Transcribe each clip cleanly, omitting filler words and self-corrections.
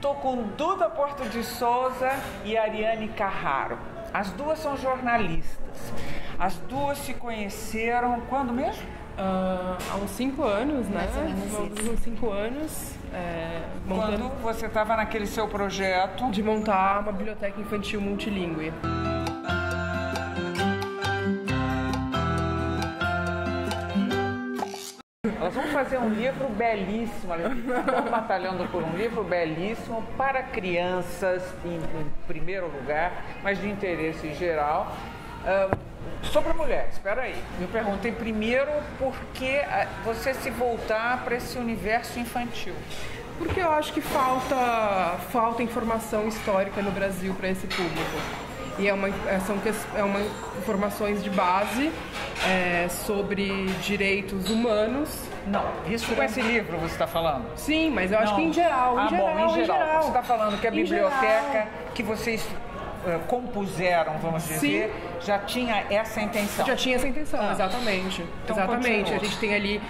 Estou com Duda Porto de Souza e Ariane Carraro. As duas são jornalistas. As duas se conheceram quando mesmo? Há uns 5 anos, né? Uns 5 anos. Quando você estava naquele seu projeto de montar uma biblioteca infantil multilingüe. Nós vamos fazer um livro belíssimo, estamos batalhando por um livro belíssimo para crianças, em primeiro lugar, mas de interesse geral, sobre mulheres. Espera aí, me perguntei primeiro por que você se voltar para esse universo infantil. Porque eu acho que falta informação histórica no Brasil para esse público. E são informações de base sobre direitos humanos. Não, isso com esse livro você está falando? Sim, mas eu acho que em geral. Em geral. Você está falando que a biblioteca que vocês compuseram, vamos dizer, já tinha essa intenção? Já tinha essa intenção, exatamente. Então, exatamente. A gente tem ali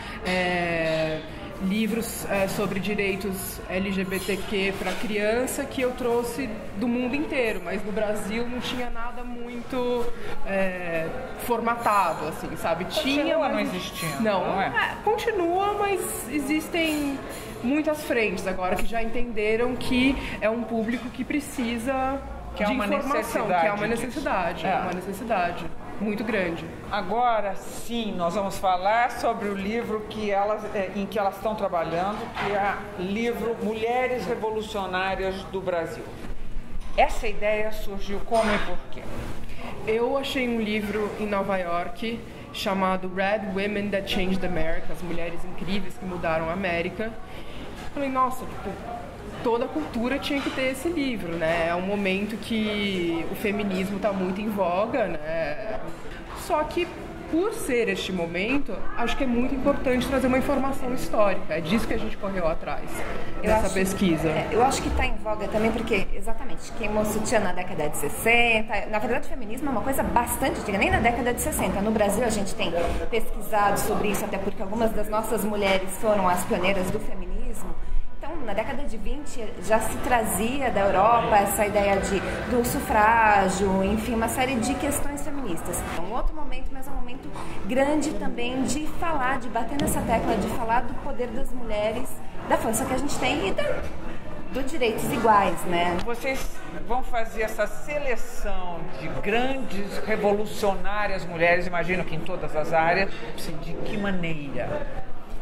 livros sobre direitos LGBTQ para criança que eu trouxe do mundo inteiro, mas no Brasil não tinha nada muito formatado, assim, sabe? Continua, mas não existia. Não é? Continua, mas existem muitas frentes agora que já entenderam que é um público que precisa de informação, que é uma necessidade, uma necessidade muito grande. Agora sim, nós vamos falar sobre o livro em que elas estão trabalhando, que é o livro Mulheres Revolucionárias do Brasil. Essa ideia surgiu como e por quê? Eu achei um livro em Nova York chamado Red Women That Changed America, as mulheres incríveis que mudaram a América. Falei, nossa, toda a cultura tinha que ter esse livro, né? É um momento que o feminismo está muito em voga, né? Só que, por ser este momento, acho que é muito importante trazer uma informação histórica. É disso que a gente correu atrás, dessa pesquisa. Eu acho que está em voga também porque, exatamente, queimou sutiã na década de 60. Na verdade, o feminismo é uma coisa bastante antiga, nem na década de 60. No Brasil, a gente tem pesquisado sobre isso, até porque algumas das nossas mulheres foram as pioneiras do feminismo. Então, na década de 20 já se trazia da Europa essa ideia do sufrágio, enfim, uma série de questões feministas. É um outro momento, mas é um momento grande também de falar, de bater nessa tecla, de falar do poder das mulheres, da força que a gente tem e dos direitos iguais, né? Vocês vão fazer essa seleção de grandes revolucionárias mulheres, imagino que em todas as áreas, de que maneira?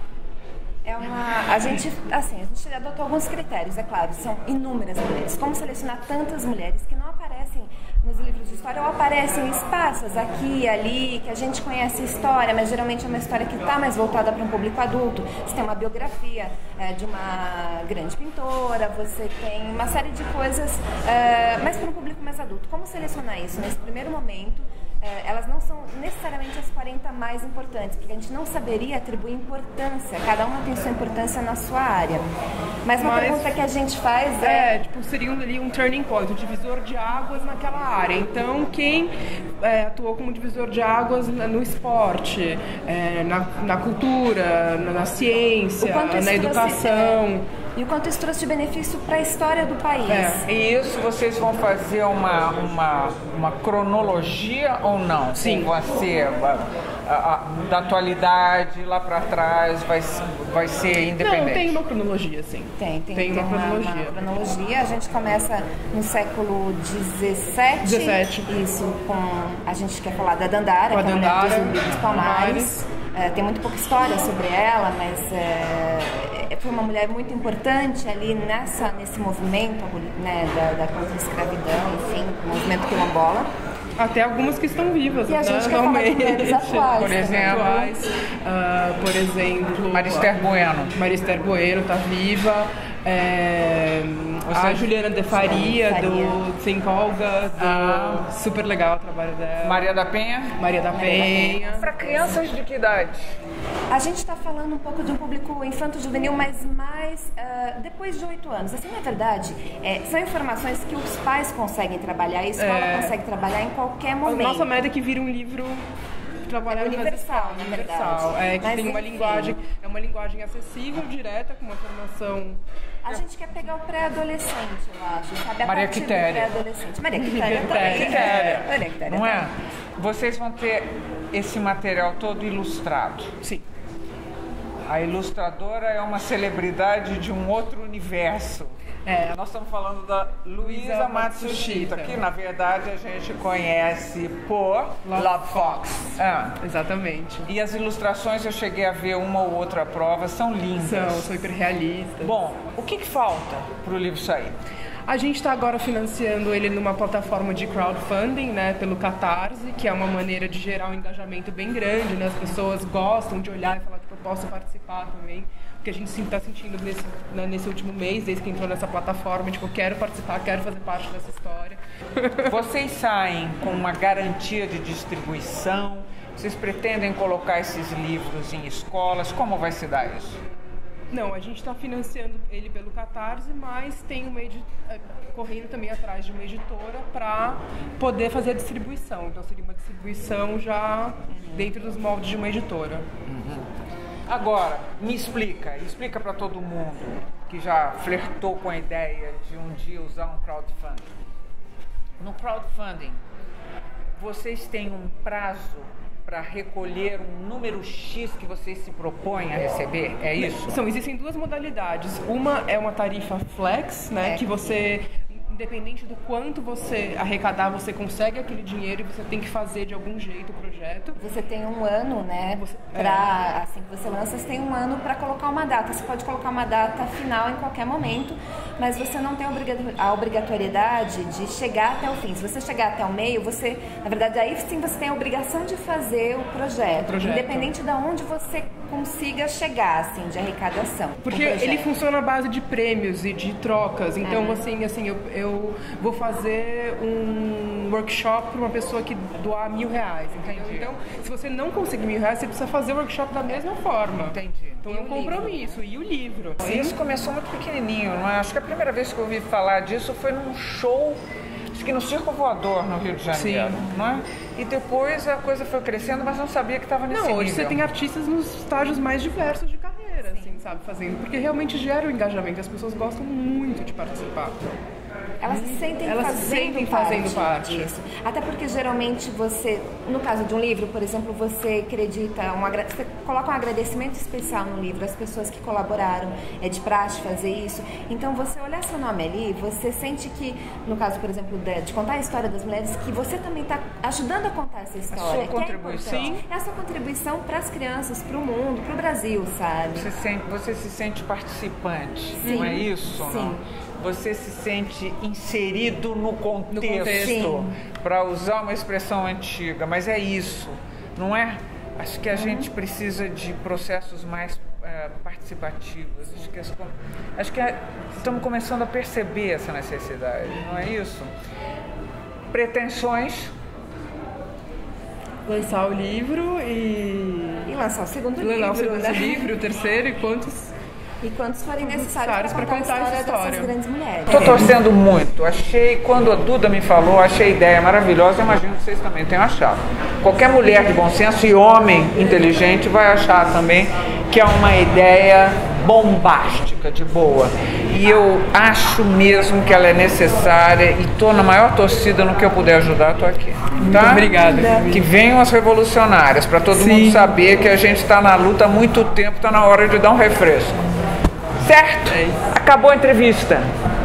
A gente adotou alguns critérios, é claro, são inúmeras mulheres. Como selecionar tantas mulheres que não aparecem nos livros de história ou aparecem esparsas aqui e ali, que a gente conhece a história, mas geralmente é uma história que está mais voltada para um público adulto. Você tem uma biografia de uma grande pintora, você tem uma série de coisas, mas para um público mais adulto. Como selecionar isso? Nesse primeiro momento, elas não são necessariamente as 40 mais importantes, porque a gente não saberia atribuir importância, cada uma tem sua importância na sua área. Mas uma pergunta que a gente faz seria ali um turning point, um divisor de águas naquela área. Então, quem atuou como divisor de águas no esporte, na cultura, na ciência, na educação... E o quanto isso trouxe de benefício para a história do país. E isso vocês vão fazer uma cronologia ou não? Sim. Vai ser da atualidade, lá para trás, vai ser independente? Não, tem uma cronologia, sim. Tem uma cronologia. A gente começa no século XVII. Isso, a gente quer falar da Dandara, que é a mulher dos Zumbi dos Palmares. Tem muito pouca história sobre ela, mas foi uma mulher muito importante ali nesse movimento, né, da contra a escravidão, enfim, movimento quilombola. Até algumas que estão vivas, e a gente quer falar de mulheres atuais. Por exemplo, Marister Bueno. Marister Bueno está viva. A Juliana de Faria, do Think Olga, super legal o trabalho dela. Maria da Penha. Para crianças de que idade? A gente está falando um pouco de um público infanto-juvenil, mas mais depois de 8 anos. Assim, na verdade, são informações que os pais conseguem trabalhar, a escola consegue trabalhar em qualquer momento. A nossa média é que vira um livro trabalharam universal, na verdade. Que tem uma linguagem, é uma linguagem acessível, direta, com uma formação. A gente quer pegar o pré-adolescente, eu acho, sabe? A Maria partir do Quitéria. pré-adolescente. Maria Quitéria também. Maria Quitéria Não é? Vocês vão ter esse material todo ilustrado. Sim. A ilustradora é uma celebridade de um outro universo. Nós estamos falando da Luísa Matsushita, que na verdade a gente conhece por Love Fox. Exatamente. E as ilustrações, eu cheguei a ver uma ou outra prova, são lindas. São hiper realistas. Bom, o que falta para o livro sair? A gente está agora financiando ele numa plataforma de crowdfunding, né, pelo Catarse, que é uma maneira de gerar um engajamento bem grande, né? As pessoas gostam de olhar e falar que eu posso participar também, porque a gente está sentindo nesse último mês, desde que entrou nessa plataforma, tipo, eu quero participar, quero fazer parte dessa história. Vocês saem com uma garantia de distribuição? Vocês pretendem colocar esses livros em escolas? Como vai se dar isso? Não, a gente está financiando ele pelo Catarse, mas tem correndo também atrás de uma editora para poder fazer a distribuição. Então seria uma distribuição já dentro dos moldes de uma editora. Agora, me explica para todo mundo que já flertou com a ideia de um dia usar um crowdfunding. No crowdfunding, vocês têm um prazo para recolher um número X que vocês se propõem a receber? É isso? Existem duas modalidades. Uma é uma tarifa flex, né, que você, independente do quanto você arrecadar, você consegue aquele dinheiro e você tem que fazer de algum jeito o projeto. Você tem um ano, né? Assim que você lança, você tem um ano para colocar uma data. Você pode colocar uma data final em qualquer momento, mas você não tem a obrigatoriedade de chegar até o fim. Se você chegar até o meio, você, na verdade, aí sim você tem a obrigação de fazer o projeto. Independente de onde você consiga chegar, assim, de arrecadação. Porque ele funciona à base de prêmios e de trocas. Então, assim, eu vou fazer um workshop para uma pessoa que doar R$1.000, entendeu? Então, se você não conseguir R$1.000, você precisa fazer o workshop da mesma forma. Entendi. Então, é um compromisso. E o livro? Isso começou muito pequenininho, não é? Acho que a primeira vez que eu ouvi falar disso foi num show, acho que no Circo Voador, no Rio de Janeiro, não é? E depois a coisa foi crescendo, mas não sabia que estava nesse nível. Hoje você tem artistas nos estágios mais diversos de carreira, assim, sabe, fazendo. Porque realmente gera o engajamento, as pessoas gostam muito de participar. Elas se sentem fazendo parte disso. Até porque geralmente você, no caso de um livro, por exemplo, você acredita, você coloca um agradecimento especial no livro às pessoas que colaboraram, é de praxe fazer isso. Então você olhar seu nome ali, você sente que, no caso, por exemplo, de contar a história das mulheres, que você também está ajudando a contar essa história. A sua contribuição. É a sua contribuição para as crianças, para o mundo, para o Brasil, sabe? Você se sente participante, Sim. Não é isso? Sim. Não? Você se sente inserido no contexto, para usar uma expressão antiga, mas é isso, não é? Acho que a gente precisa de processos mais participativos. Acho que estamos começando a perceber essa necessidade, não é isso? Pretensões? Lançar o livro e lançar o segundo livro, o terceiro, e quantos forem necessários para contar a história dessas grandes mulheres. Estou torcendo muito. Quando a Duda me falou, achei a ideia maravilhosa. Imagino que vocês também tenham achado. Qualquer mulher de bom senso e homem inteligente vai achar também que é uma ideia bombástica, de boa. E eu acho mesmo que ela é necessária e estou na maior torcida no que eu puder ajudar, estou aqui. Tá? Muito obrigada. Que venham as revolucionárias, para todo mundo saber que a gente está na luta há muito tempo, está na hora de dar um refresco. Certo? Acabou a entrevista.